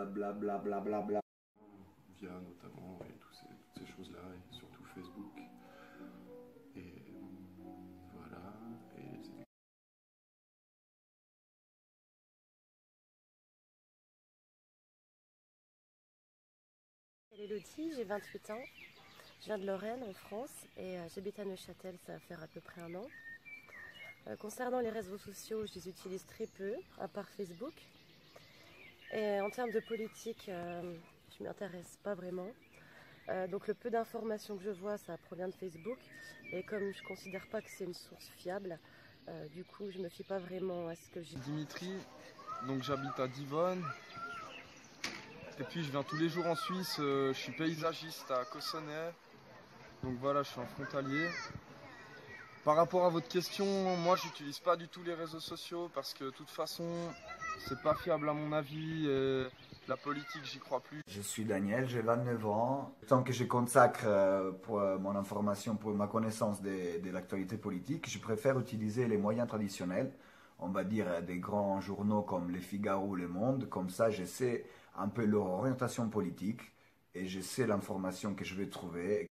blablabla. Via notamment et toutes ces choses-là, et surtout Facebook. Et voilà. Je m'appelle Elodie, j'ai 28 ans. Je viens de Lorraine, en France, et j'habite à Neuchâtel, ça va faire à peu près un an. Concernant les réseaux sociaux, je les utilise très peu, à part Facebook. Et en termes de politique, je ne m'y intéresse pas vraiment. Donc le peu d'informations que je vois, ça provient de Facebook. Et comme je ne considère pas que c'est une source fiable, du coup, je ne me fie pas vraiment à ce que j'ai. Dimitri, donc j'habite à Divonne. Et puis je viens tous les jours en Suisse, je suis paysagiste à Cossonay. Donc voilà, je suis un frontalier. Par rapport à votre question, moi j'utilise pas du tout les réseaux sociaux parce que de toute façon, c'est pas fiable à mon avis. Et la politique, j'y crois plus. Je suis Daniel, j'ai 29 ans. Tant que je consacre pour mon information, pour ma connaissance de l'actualité politique, je préfère utiliser les moyens traditionnels, on va dire des grands journaux comme Le Figaro ou Le Monde. Comme ça, je sais un peu leur orientation politique et je sais l'information que je vais trouver.